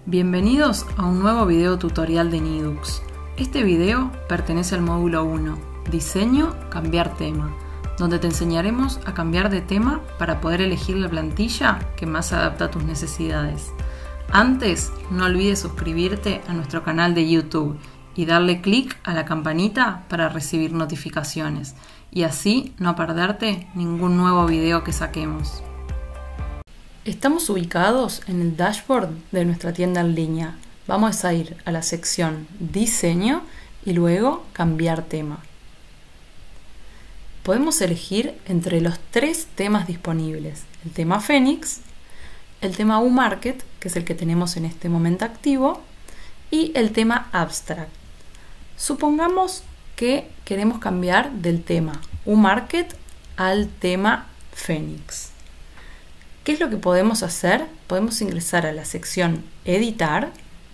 Bienvenidos a un nuevo video tutorial de Nidux. Este video pertenece al módulo 1, Diseño, cambiar tema, donde te enseñaremos a cambiar de tema para poder elegir la plantilla que más se adapta a tus necesidades. Antes, no olvides suscribirte a nuestro canal de YouTube y darle clic a la campanita para recibir notificaciones y así no perderte ningún nuevo video que saquemos. Estamos ubicados en el dashboard de nuestra tienda en línea. Vamos a ir a la sección Diseño y luego Cambiar tema. Podemos elegir entre los 3 temas disponibles: el tema Phoenix, el tema UMarket, que es el que tenemos en este momento activo, y el tema Abstract. Supongamos que queremos cambiar del tema UMarket al tema Phoenix. ¿Qué es lo que podemos hacer? Podemos ingresar a la sección Editar.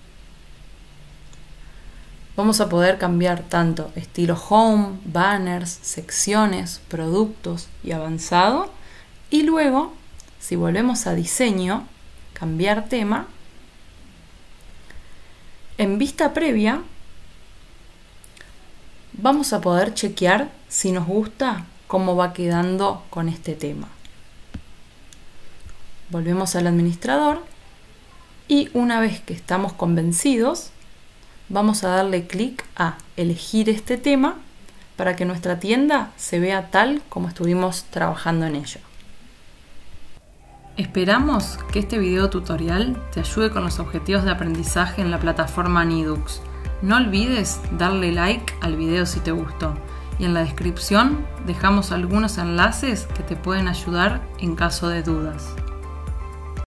Vamos a poder cambiar tanto estilo Home, Banners, Secciones, Productos y Avanzado. Y luego, si volvemos a Diseño, Cambiar tema, en vista previa vamos a poder chequear si nos gusta cómo va quedando con este tema. Volvemos al administrador y una vez que estamos convencidos, vamos a darle clic a elegir este tema para que nuestra tienda se vea tal como estuvimos trabajando en ella. Esperamos que este video tutorial te ayude con los objetivos de aprendizaje en la plataforma Nidux. No olvides darle like al video si te gustó y en la descripción dejamos algunos enlaces que te pueden ayudar en caso de dudas.